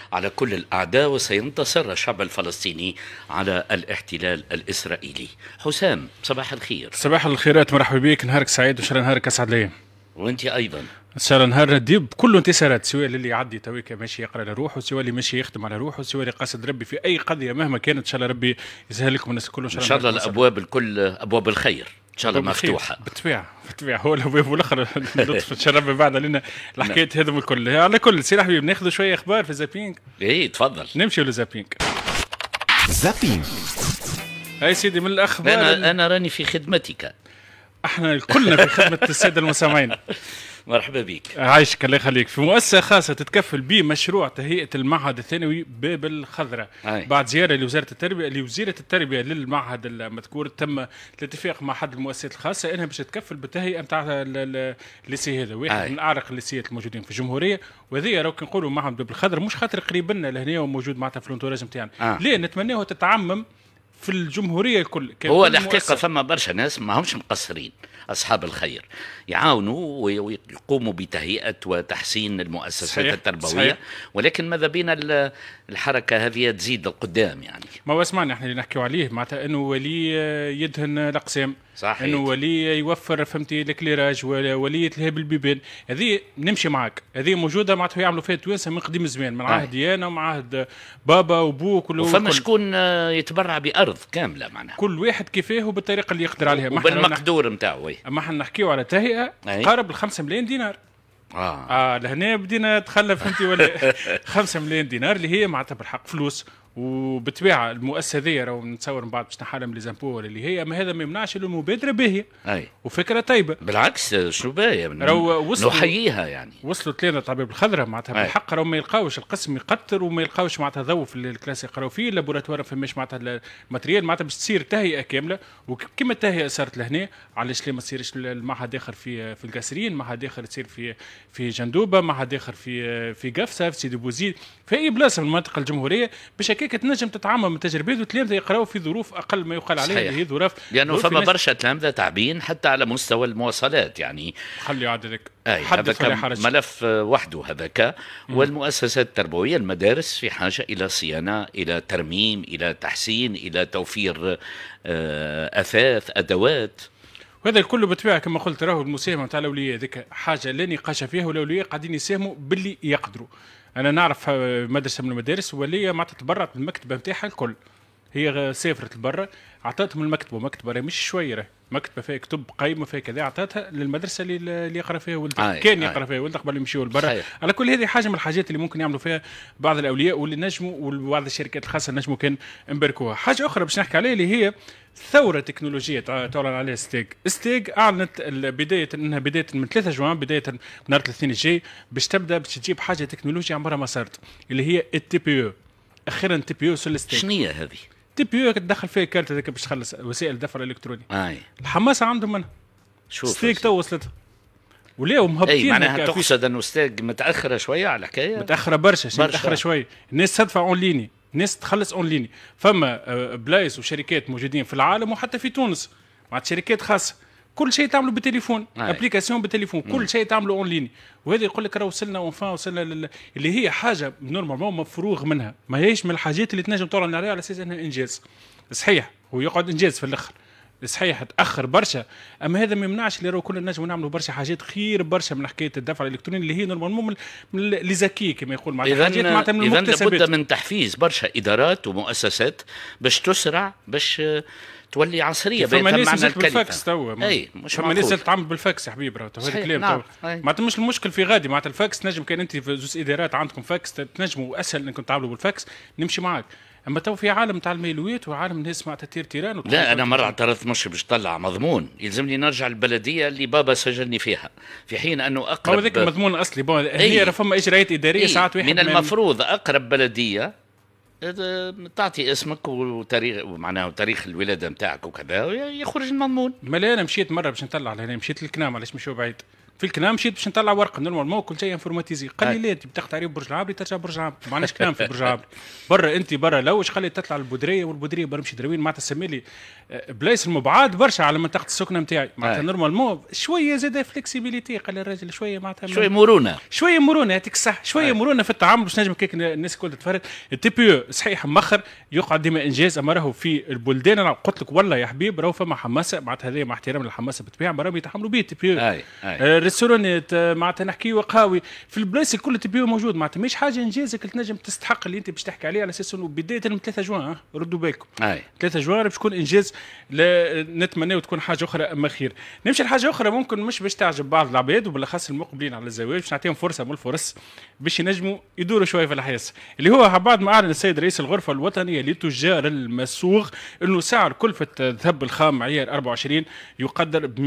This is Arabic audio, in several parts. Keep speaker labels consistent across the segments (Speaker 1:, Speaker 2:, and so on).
Speaker 1: على كل الأعداء، وسينتصر الشعب الفلسطيني على الاحتلال الإسرائيلي. حسام، صباح الخير.
Speaker 2: صباح الخيرات، مرحبا بك، نهارك سعيد وإن شاء الله نهارك أسعد ليا.
Speaker 1: وأنت أيضا
Speaker 2: ان شاء الله نهار نديب بكل انتصارات، سواء اللي يعدي تويك ماشي يقرا لروحه، سواء اللي ماشي يخدم على روحه، سواء اللي قاصد ربي في اي قضيه مهما كانت. ان شاء الله ربي يسهل لكم الناس الكل.
Speaker 1: ان شاء الله الابواب الكل ابواب الخير ان شاء الله مفتوحه.
Speaker 2: بالطبيعه هو الابواب والاخر لطف ان شاء الله بعد لنا الحكايه هذم الكل. على كل سي حبيبي ناخذ شويه اخبار في زابينج.
Speaker 1: ايه تفضل
Speaker 2: نمشيو لزابينج.
Speaker 3: زابينج
Speaker 2: هاي سيدي من الاخبار.
Speaker 1: انا راني في خدمتك.
Speaker 2: احنا كلنا في خدمه الساده المستمعين.
Speaker 1: مرحبا بك.
Speaker 2: عايشك الله يخليك. في مؤسسة خاصة تتكفل بمشروع تهيئة المعهد الثانوي باب الخضراء. بعد زيارة لوزارة التربية للمعهد المذكور، تم الاتفاق مع أحد المؤسسات الخاصة أنها باش تتكفل بالتهيئة نتاع الليسي هذا، واحد من أعرق الليسيات الموجودين في الجمهورية. وهذه راهو كي نقولوا معهد باب الخضراء مش خاطر قريب لنا لهنا وموجود معناتها في الانتوراج نتاعنا، ليه نتمناه تتعمم في الجمهورية الكل.
Speaker 1: هو الحقيقة ثم برشا ناس ما همش مقصرين، أصحاب الخير يعاونوا ويقوموا بتهيئة وتحسين المؤسسات التربوية. صحيح. ولكن ماذا بينا الحركة هذه تزيد القدام يعني.
Speaker 2: ما هو اسمعنا احنا اللي نحكيو عليه معناتها انه ولي يدهن الاقسام،
Speaker 1: صحيح.
Speaker 2: انه ولي يوفر فهمتي الكليراج، ولي يلهب البيبان، هذه نمشي معاك، هذه موجوده معناتها يعملوا فيها التوانسه من قديم الزمان، من عهدي انا ومن عهد بابا وبوك
Speaker 1: وفما شكون يتبرع بارض كامله معناها
Speaker 2: كل واحد كيفاه وبالطريقه اللي يقدر عليها
Speaker 1: وبالمقدور نتاعو.
Speaker 2: اما احنا نحكيو على تهيئه تقارب ال 5 ملايين دينار. لهنا بدينا نتخلى فهمتي ولا 5 ملايين دينار اللي هي معناتها بالحق فلوس. وبالطبيعه المؤسسه هذه راهو نتصور من بعد باش نحالها من ليزامبو اللي هي، اما هذا ما يمنعش انه المبادره باهيه وفكره طيبه.
Speaker 1: بالعكس شنو باهيه نحييها يعني.
Speaker 2: وصلوا لنا طبيب الخضراء معناتها بالحق راهو ما يلقاوش القسم يقطر وما يلقاوش معناتها ضوء في الكلاس يقراو فيه، اللابوراتوار فماش معناتها الماتريال معناتها باش تصير تهيئه كامله. وكما التهيئه صارت لهنا علاش ليه ما تصيرش المعهد اخر في القاسرين، معهد اخر تصير في جندوبه، معهد اخر في قفصه، في سيدي بوزيد، في اي بلاصه من المنطقه الجمهوريه، باش هكاك تنجم تتعامل من تجربات وتلامذه يقراوا في ظروف اقل ما يقال عليها اللي هي ظروف.
Speaker 1: لانه فما برشا تلامذه تعبين حتى على مستوى المواصلات يعني.
Speaker 2: خلي عادك
Speaker 1: هذا ملف وحده هذاك. والمؤسسات التربويه المدارس في حاجه الى صيانه، الى ترميم، الى تحسين، الى توفير اثاث ادوات.
Speaker 2: وهذا الكل بالطبيعه كما قلت راهو المساهمه نتاع الاولياء هذيك حاجه لا نقاش فيها، والاولياء قاعدين يساهموا باللي يقدروا. انا نعرف مدرسه من المدارس وليه ما تتبرعت بالمكتبه نتاعها الكل، هي سافرت لبرا عطاتهم المكتبه، مكتبه مش شويه راهي مكتبه فيها كتب قيمه فيها كذا، عطاتها للمدرسه اللي يقرا فيها ولده كان يقرا فيها ولده قبل يمشيوا لبرا. على كل هذه حاجه من الحاجات اللي ممكن يعملوا فيها بعض الاولياء واللي نجموا، وبعض الشركات الخاصه نجموا كان نباركوها. حاجه اخرى باش نحكي عليها اللي هي ثوره تكنولوجيه تعلن عليها ستيج اعلنت بدايه من 3 جوان، بدايه من نهار الاثنين الجاي باش تجيب حاجه تكنولوجيا عمرها ما صارت، اللي هي التي بي او. اخيرا تي بي او ستيج.
Speaker 1: شنو هي هذه؟
Speaker 2: تي بي او تدخل فيها كارت هذاك باش تخلص وسائل الدفع الالكتروني. الحماسه عندهم منها. ستيج تو وصلتها ولاو مهبطين.
Speaker 1: معناها تقصد انه ستيج متاخره شويه على الحكايه؟
Speaker 2: متاخره برشا متاخره شويه. الناس تدفع اون ليني، الناس تخلص اون ليني. فما بلايص وشركات موجودين في العالم وحتى في تونس مع شركات خاصه كل شيء تعملوا بالتليفون، ابليكاسيون بالتليفون، كل شيء تعملوا اون ليني. وهذا يقول لك راه وصلنا اللي هي حاجه نورمالمون مفروغ منها، ما هيش من الحاجات اللي تنجم تعلن عليها على اساس انها انجاز. صحيح هو يقعد انجاز في الاخر، صحيح تاخر برشا، اما هذا ما يمنعش اللي راهو كل نجموا نعملوا برشا حاجات خير برشا من حكايه الدفع الالكتروني اللي هي نورمالمون اللي ذكي كما يقول معناتها حاجات معناتها من المكتسبات.
Speaker 1: لابد من تحفيز برشا ادارات ومؤسسات باش تسرع، باش تولي عصريه.
Speaker 2: فما ناس بالفاكس توا،
Speaker 1: اي مش
Speaker 2: فما ناس تعمل بالفاكس يا حبيبي، هذا الكلام معناتها مش المشكل في غادي معناتها الفاكس نجم كان انت في زوج ادارات عندكم فاكس تنجموا اسهل انكم تعملوا بالفاكس نمشي معاك. اما تو في عالم تاع الميلويات وعالم الناس معناتها تيران.
Speaker 1: لا انا مره اعترضت مش باش طلع مضمون، يلزمني نرجع البلديه اللي بابا سجلني فيها، في حين انه اقرب.
Speaker 2: هو ذاك المضمون الاصلي هي فما اجراءات اداريه ساعات واحد
Speaker 1: من المفروض اقرب بلديه تعطي اسمك وتاريخ معناه تاريخ الولاده نتاعك وكذا يخرج المضمون.
Speaker 2: ما لا انا مشيت مره باش نطلع لهنا، مشيت للكنام علاش مشيو بعيد، في الكلام مشيت باش نطلع ورقه نورمالمون كل شيء انفورماتيزي، قال لي لا انت بتاخذ تعريف برج العابري ترجع برج العابري، ما عندناش كلام في برج العابري. برا انت برا لوش خلي تطلع البودريه، والبودريه برا مشي دروين معناتها سمي لي بلايص المبعاد برشا على منطقه السكنه نتاعي، معناتها نورمالمون شويه زاد فليكسيبيليتي، قال الراجل شويه معناتها شويه مرونه يعطيك الصح، شويه مرونه في التعامل باش نجم كيك الناس الكل تتفرج. التي بي او صحيح مخر يقعد ديما انجاز، اما راهو في البلدان انا قلت لك والله يا حبيب راهو فما حماسه، معناتها هذه مع احترام للحماسه بالطبيعه راهم يتحملوا به التي بي او. الريستورانات معناتها نحكيو قهاوي في البلايص الكل التي بي او موجود، معناتها مش حاجه انجازك اللي تنجم تستحق اللي انت باش تحكي عليه، على اساس انه بدايه من 3 جوان ردوا بالكم 3 جوان باش تكون انجاز، نتمنى تكون حاجه اخرى اما خير. نمشي لحاجه اخرى ممكن مش باش تعجب بعض العباد وبالاخص المقبلين على الزواج، باش نعطيهم فرصه من الفرص باش ينجموا يدوروا شويه في الحياه، اللي هو بعد ما اعلن السيد رئيس الغرفه الوطنيه لتجار المسوغ انه سعر كلفه الذهب الخام عيار 24 يقدر ب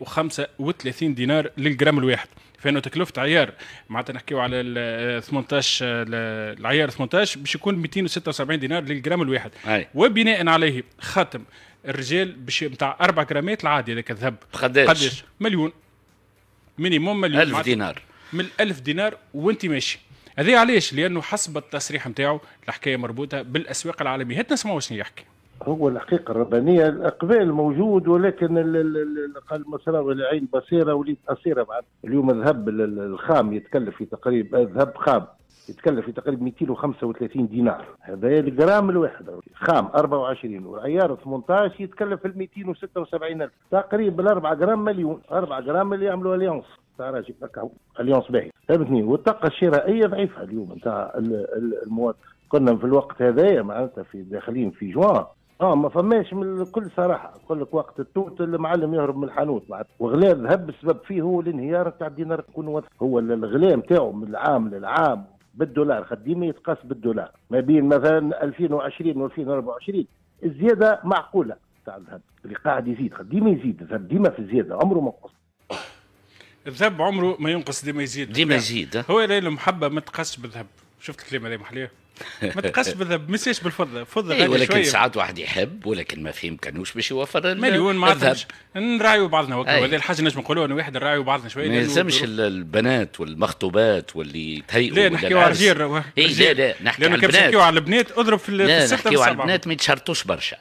Speaker 2: 235 دينار للجرام الواحد، فانه تكلفه عيار معناتها نحكيو على ال 18 العيار 18 باش يكون 276 دينار للجرام الواحد. وبناء عليه خاتم الرجال باش نتاع 4 جرامات العادي هذاك الذهب قداش؟ مليون مينيموم، مليون
Speaker 1: 1000 دينار
Speaker 2: من 1000 دينار وانت ماشي. هذا علاش؟ لانه حسب التصريح نتاعو الحكايه مربوطه بالاسواق العالميه. هات نسمعوا شنو يحكي.
Speaker 4: هو الحقيقه الربانيه الاقبال موجود، ولكن المسار العين بصيره وليد قصيره. بعد اليوم الذهب الخام يتكلف في تقريبا، ذهب خام يتكلف في تقريبا 235 دينار، هذا الجرام الواحد خام 24، والعيار 18 يتكلف في 276 ألف، تقريبا 4 جرام مليون. 4 جرام اللي يعملوا اليونس تاع راجل هكا، اليونس باهي فهمتني. والطاقه الشرائيه ضعيفه اليوم نتاع المواطن. كنا في الوقت هذايا معناتها في داخلين في جوان ما فماش من كل صراحه، نقول لك وقت التوت المعلم يهرب من الحانوت معناتها، وغلاء الذهب السبب فيه هو الانهيار تاع الدينار. يكون هو الغلاء نتاعو من العام للعام بالدولار، ديما يتقاس بالدولار. ما بين مثلا 2020 و2024 الزياده معقوله تاع الذهب اللي قاعد يزيد، ديما يزيد الذهب، ديما في الزياده عمره ما ينقص.
Speaker 2: الذهب عمره ما ينقص، ديما يزيد
Speaker 1: ديما يزيد.
Speaker 2: هو المحبه ما تقاسش بالذهب. شفت الكلمه هذه محليه؟ ما تقاس بالذهب، ما يساش بالفضه، الفضه غاليه
Speaker 1: ولكن
Speaker 2: شويه.
Speaker 1: ساعات واحد يحب ولكن ما في امكانوش باش يوفر
Speaker 2: مليون معناتها نراعيو بعضنا وقت. هذه الحاجه نجم نقولوها انه واحد نراعيو بعضنا شويه.
Speaker 1: ما يلزمش البنات والمخطوبات واللي تهيئوا.
Speaker 2: لا نحكيو على الرجال.
Speaker 1: لا نحكي على البنات.
Speaker 2: نحكيو على البنات اضرب في
Speaker 1: لا نحكيو على البنات ما يتشرطوش برشا،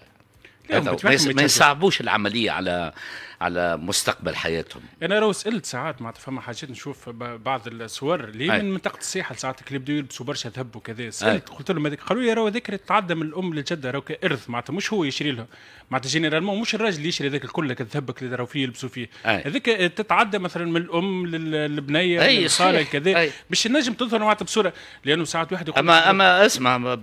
Speaker 1: ما يصعبوش العمليه على مستقبل حياتهم.
Speaker 2: انا لو سالت ساعات معناتها فما حاجات نشوف بعض الصور اللي من منطقه الساحل ساعات اللي بداو يلبسوا برشا ذهب وكذا، سالت قلت لهم هذيك، قالوا لي راهو هذاك تعدى من الام للجده، راهو كارث معناتها، مش هو يشري لها معناتها جينيرالمون، مش الراجل اللي يشري هذاك الكل الذهب اللي راهو فيه يلبسوا فيه، هذيك تتعدى مثلا من الام للبنيه للخاله كذا باش نجم تظهر معناتها بصوره. لانه ساعات واحد يقول
Speaker 1: اما اسمع،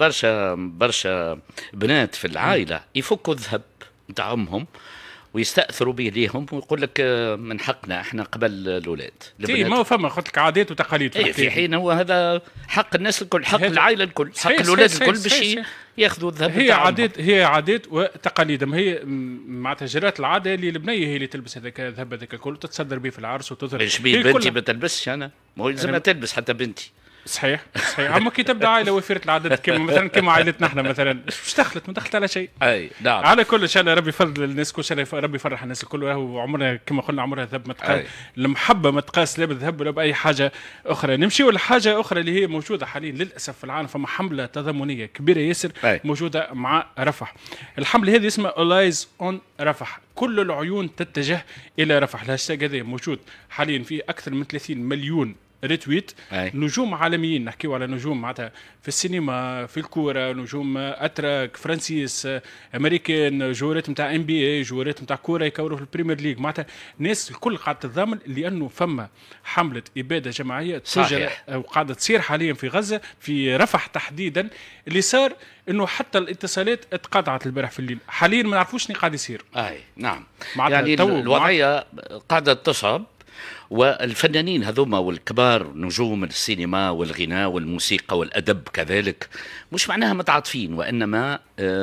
Speaker 1: برشا بنات في العائله يفكوا الذهب نتاع امهم ويستاثروا به ليهم ويقول لك من حقنا احنا قبل الاولاد.
Speaker 2: ما هو فما قلت لك عادات وتقاليد
Speaker 1: في حين هو هذا حق الناس الكل، حق العائله الكل، حق الاولاد الكل باش ياخذوا الذهب.
Speaker 2: هي عادات وتقاليد. ما هي معناتها جرات العاده اللي البنيه هي اللي تلبس هذاك الذهب هذاك الكل وتتصدر به في العرس وتظهر.
Speaker 1: ايش بيه بنتي ما تلبسش؟ انا ما يلزمها تلبس حتى بنتي.
Speaker 2: صحيح اما كي تبدا عائله وفيره العادات كما مثلا كما عائلتنا احنا مثلا مش دخلت ما دخلت على شيء.
Speaker 1: نعم.
Speaker 2: على كل ان شاء الله ربي يفضل الناس كل، ربي يفرح الناس الكل. وعمرنا كما قلنا عمرها ذهب ما تقاس، المحبه ما تقاس لا بالذهب ولا باي حاجه اخرى. نمشيو لحاجه اخرى اللي هي موجوده حاليا للاسف في العالم، فما حمله تضامنيه كبيره ياسر موجوده مع رفح. الحمله هذه اسمها All Eyes on رفح، كل العيون تتجه الى رفح. الهاشتاج هذا موجود حاليا في اكثر من 30 مليون ريتويت. نجوم عالميين، نحكيو على نجوم معناتها في السينما، في الكوره، نجوم اتراك، فرانسيس، امريكان، جوارات نتاع NBA، جوارات نتاع كوره يكوروا في البريمير ليج، معناتها الناس الكل قاعده تتضامن لانه فما حمله اباده جماعيه تسجل وقاعده تصير حاليا في غزه في رفح تحديدا، اللي صار انه حتى الاتصالات اتقطعت البارح في الليل. حاليا ما نعرفوش شنو قاعد يصير.
Speaker 1: نعم، يعني الوضعيه قاعده تصعب، والفنانين هذوما والكبار نجوم السينما والغناء والموسيقى والأدب كذلك مش معناها متعاطفين، وإنما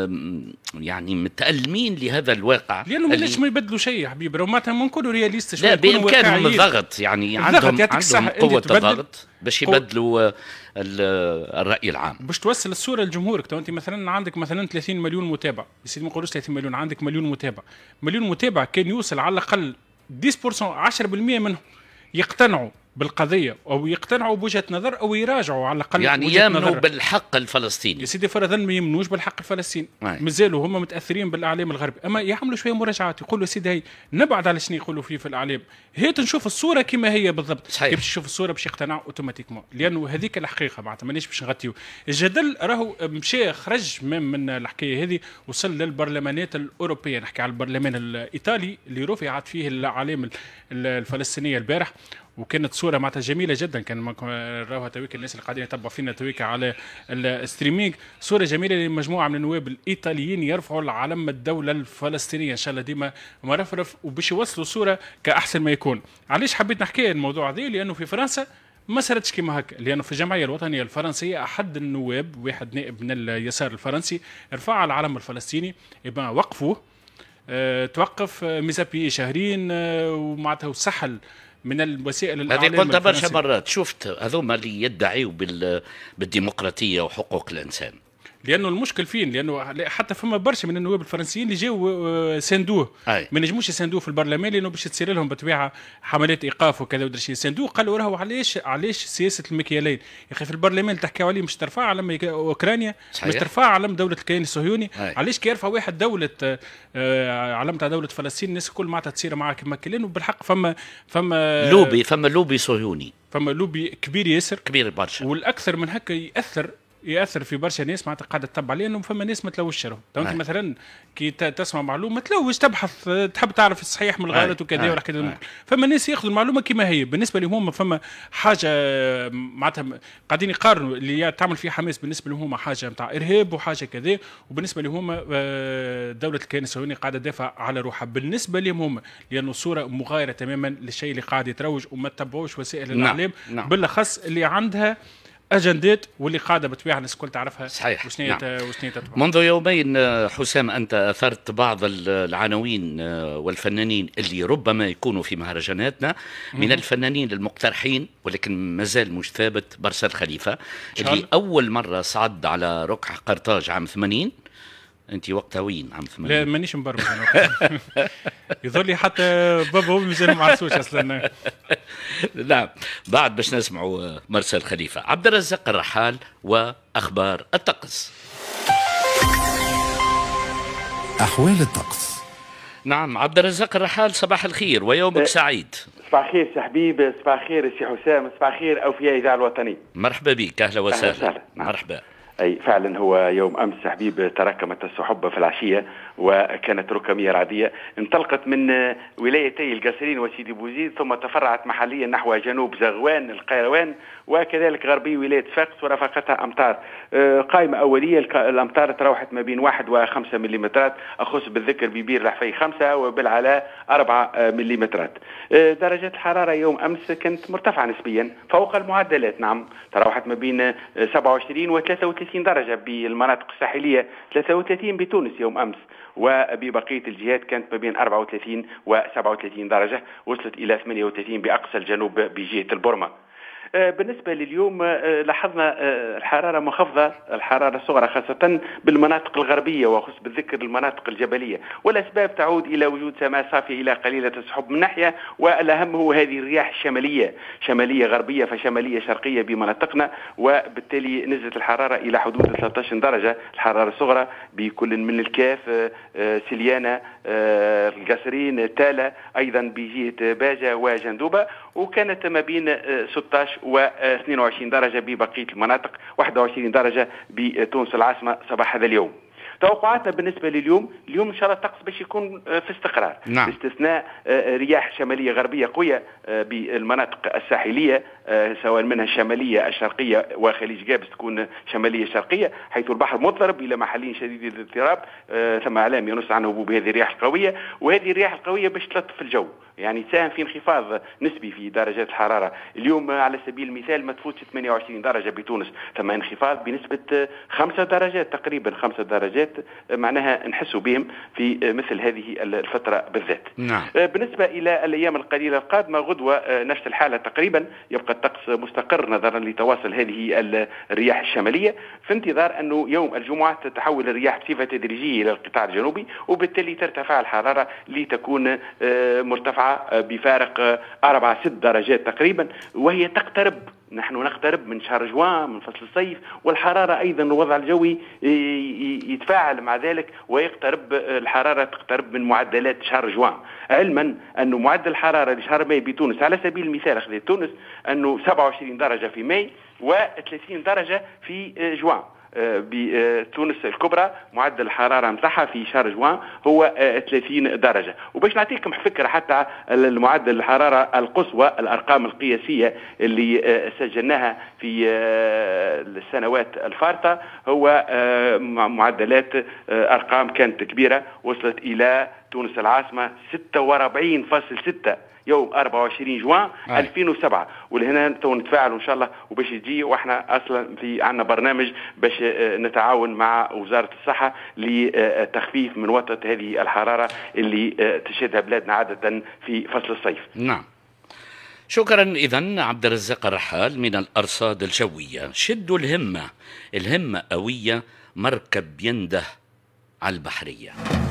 Speaker 1: يعني متألمين لهذا الواقع،
Speaker 2: لأنه مش ما يبدلوا شيء يا حبيبي. لو معناتها نكونوا رياليست شوية،
Speaker 1: لا بإمكانهم الضغط، يعني عندهم قوة الضغط باش يبدلوا الرأي العام،
Speaker 2: باش توصل الصورة لجمهورك. تو أنت مثلا عندك مثلا 30 مليون متابع، يا سيدي ما نقولوش 30 مليون، عندك مليون متابع. مليون متابع كان يوصل على الأقل 10% 10% منهم يقتنعوا بالقضيه او يقتنعوا بوجهه نظر او يراجعوا على الاقل
Speaker 1: يعني يامنوا بالحق الفلسطيني.
Speaker 2: يا سيدي فرضا ما يمنوش بالحق الفلسطيني، مازالوا هم متاثرين بالاعلام الغربي، اما يعملوا شويه مراجعات يقولوا سيدي هي نبعد على شنو يقولوا فيه في الاعلام، هي تنشوف الصوره كما هي بالضبط. كيف باش تشوف الصوره باش يقتنعوا اوتوماتيكمون، لانه هذيك الحقيقه معناتها مانيش باش نغطيو. الجدل راهو مشى خرج من الحكايه هذه وصل للبرلمانات الاوروبيه، نحكي على البرلمان الايطالي اللي رفعت فيه الاعلام الفلسطينيه البارح، وكانت صوره معناتها جميله جدا. كان راهو تويك الناس اللي قاعدين يتبعوا فينا تويك على الستريمينج، صوره جميله لمجموعه من النواب الايطاليين يرفعوا العلم الدوله الفلسطينيه ان شاء الله ديما مرفرف، وباش يوصلوا صوره كاحسن ما يكون. علاش حبيت نحكي الموضوع هذا؟ لانه في فرنسا ما صارتش كيما هكا، لانه في الجمعيه الوطنيه الفرنسيه احد النواب، واحد نائب من اليسار الفرنسي، رفع العلم الفلسطيني، يبقى وقفوه، توقف ميزابي شهرين، ومعناتها وسحل من الوسائل الاعلام.
Speaker 1: هذه قلت برشا مرات، شفت هذوما اللي يدعيوا بالديمقراطيه وحقوق الانسان.
Speaker 2: لانه المشكل فين؟ لانه حتى فما برشا من النواب الفرنسيين اللي جاوا ساندوه، ما نجموش يساندوه في البرلمان لانه باش تصير لهم بطبيعه حملات ايقاف وكذا ودرا شيء. ساندوه قالوا راهو علاش سياسه المكيالين يا اخي، في البرلمان تحكيوا عليه مش ترفع علم اوكرانيا، مش ترفع علم دوله الكيان الصهيوني. علاش كي يرفع واحد دوله علم تاع دوله فلسطين الناس الكل معناتها تصير معاه كما كلين؟ وبالحق فما
Speaker 1: لوبي صهيوني،
Speaker 2: فما لوبي كبير ياسر،
Speaker 1: كبير برشا،
Speaker 2: والاكثر من هكا ياثر في برشا ناس معناتها قاعده تتبع عليه، انه فما ناس ما تلوش راهو. انت مثلا كي تسمع معلومه تلوش، تبحث، تحب تعرف الصحيح من الغلط وكذا ولا كذا. فما ناس ياخذوا المعلومه كما هي بالنسبه لهم هم. فما حاجه معناتها قاعدين يقارنوا اللي تعمل فيه حماس بالنسبه لهم حاجه نتاع ارهاب وحاجه كذا، وبالنسبه لهم دوله الكيان الصهيوني قاعده تدافع على روحها بالنسبه لهم هم، لانه صوره مغايره تماما للشيء اللي قاعد يتروج، وما تتبعوش وسائل الاعلام بالاخص اللي عندها اجندات واللي قاعده بطبيعه الناس الكل تعرفها.
Speaker 1: صحيح.
Speaker 2: وشنية
Speaker 1: منذ يومين حسام انت اثرت بعض العناوين والفنانين اللي ربما يكونوا في مهرجاناتنا، من الفنانين المقترحين ولكن مازال مش ثابت برسل خليفه اللي اول مره صعد على ركع قرطاج عام 80. انت وقتها وين عام 80؟
Speaker 2: لا مانيش مبرمج يظهر لي حتى بابا هو مازال ما عرفوش اصلا.
Speaker 1: نعم، بعد باش نسمعوا مرسل خليفه. عبد الرزاق الرحال واخبار الطقس.
Speaker 3: احوال الطقس.
Speaker 1: نعم عبد الرزاق الرحال، صباح الخير ويومك سعيد.
Speaker 5: صباح الخير سي حبيب، صباح الخير سي حسام، صباح الخير اوفياء الاذاعه الوطنيه.
Speaker 1: مرحبا بك، اهلا وسهلا.
Speaker 5: نعم.
Speaker 1: مرحبا.
Speaker 5: أي فعلا هو يوم أمس حبيب تراكمت السحب في العشية وكانت ركامية رعدية انطلقت من ولايتي القصرين وسيدي بوزيد، ثم تفرعت محليا نحو جنوب زغوان القيروان وكذلك غربي ولاية صفاقس ورافقتها أمطار قائمة أولية. الأمطار تراوحت ما بين 1 و5 مليمترات، أخص بالذكر ببير الحفي 5 وبالعلاء 4 مليمترات. درجات الحرارة يوم أمس كانت مرتفعة نسبيا فوق المعدلات، نعم تراوحت ما بين 27 و 33 درجة بالمناطق الساحلية، 33 بتونس يوم أمس، وببقية الجهات كانت ما بين 34 و 37 درجة، وصلت إلى 38 بأقصى الجنوب بجهة البرمة. بالنسبة لليوم لاحظنا الحرارة منخفضة، الحرارة الصغرى خاصة بالمناطق الغربية وخص بالذكر المناطق الجبلية، والأسباب تعود إلى وجود سماء صافية إلى قليلة السحب من ناحية، والأهم هو هذه الرياح الشمالية، شمالية غربية فشمالية شرقية بمناطقنا، وبالتالي نزلت الحرارة إلى حدود 13 درجة الحرارة الصغرى بكل من الكاف، سليانة، القصرين، تالة، أيضا بجهة باجة وجندوبة، وكانت ما بين 16 و 22 درجة ببقية المناطق، 21 درجة بتونس العاصمة صباح هذا اليوم. توقعاتنا بالنسبة لليوم، اليوم إن شاء الله الطقس باش يكون في استقرار،
Speaker 1: نعم.
Speaker 5: باستثناء رياح شمالية غربية قوية بالمناطق الساحلية، سواء منها الشمالية الشرقية وخليج جابس تكون شمالية شرقية، حيث البحر مضطرب إلى محلين شديد الاضطراب، ثم إعلام ينص عنه بهذه الرياح القوية، وهذه الرياح القوية باش تلطف الجو، يعني تساهم في انخفاض نسبي في درجات الحرارة. اليوم على سبيل المثال ما تفوتش 28 درجة بتونس، ثم انخفاض بنسبة 5 درجات تقريبا، 5 درجات معدلات معناها نحسوا بهم في مثل هذه الفترة بالذات.
Speaker 1: نعم.
Speaker 5: بالنسبة إلى الأيام القليلة القادمة غدوة نفس الحالة تقريبا، يبقى الطقس مستقر نظرا لتواصل هذه الرياح الشمالية، في انتظار أنه يوم الجمعة تتحول الرياح بصفة تدريجية إلى القطاع الجنوبي، وبالتالي ترتفع الحرارة لتكون مرتفعة بفارق 4-6 درجات تقريبا، وهي تقترب، نحن نقترب من شهر جوان من فصل الصيف، والحرارة أيضا الوضع الجوي يتفاعل مع ذلك ويقترب الحرارة تقترب من معدلات شهر جوان، علما أنه معدل الحرارة لشهر ماي بتونس على سبيل المثال أخذ تونس أنه 27 درجة في ماي و30 درجة في جوان. بتونس الكبرى معدل الحرارة متاعها في شهر جوان هو 30 درجة. وباش نعطيكم فكرة حتى المعدل الحرارة القصوى، الأرقام القياسية اللي سجلناها في السنوات الفارطة، هو معدلات أرقام كانت كبيرة، وصلت إلى تونس العاصمة 46.6 يوم 24 جوان 2007. ولهنا تو نتفاعلوا ان شاء الله وباش يجي، واحنا اصلا في عندنا برنامج باش نتعاون مع وزاره الصحه لتخفيف من وطأة هذه الحراره اللي تشهدها بلادنا عاده في فصل الصيف.
Speaker 1: نعم. شكرا. إذن عبد الرزاق الرحال من الأرصاد الجوية. شدوا الهمة قوية، مركب ينده على البحرية.